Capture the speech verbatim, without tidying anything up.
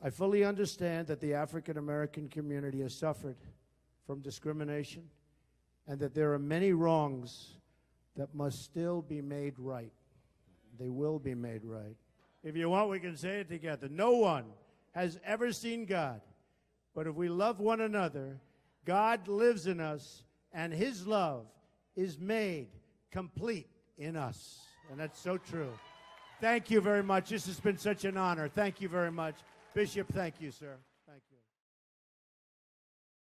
I fully understand that the African American community has suffered from discrimination and that there are many wrongs that must still be made right. They will be made right. If you want, we can say it together. No one has ever seen God, but if we love one another, God lives in us, and his love is made complete in us. And that's so true. Thank you very much. This has been such an honor. Thank you very much. Bishop, thank you, sir.